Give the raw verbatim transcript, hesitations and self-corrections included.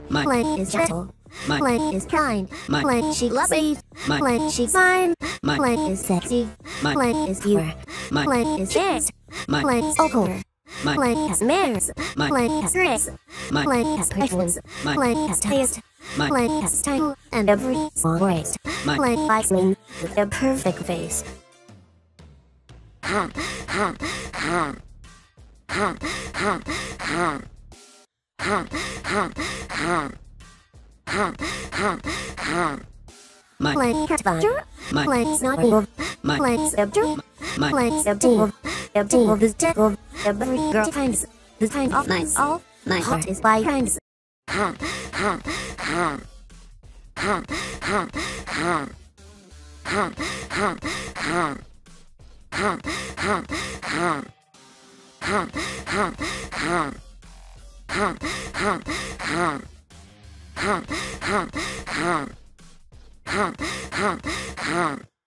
My Like is gentle. My Like is kind. My Like she loves me. My Like she's fine. My Like is sexy. My Like is pure. My Like is jazz. My Like so cool. My Like has manners. My Like has grace. My Like has patience. My Like has taste. My Like has style. And every song raised. My Like likes me with a perfect face. Ha ha ha. Ha ha ha. Ha ha ha. Ha ha ha. My Like Catfighter. My Like Snuggle. My Like Scepter. My Like Scepter. Scepter is tickle. Every girl finds the kind of nice. All my heart is by kinds. Ha ha ha. Ha ha ha. Ha ha ha. Ha ha ha. Ha ha ha. Ha ha ha. Ha ha ha. Ha ha ha.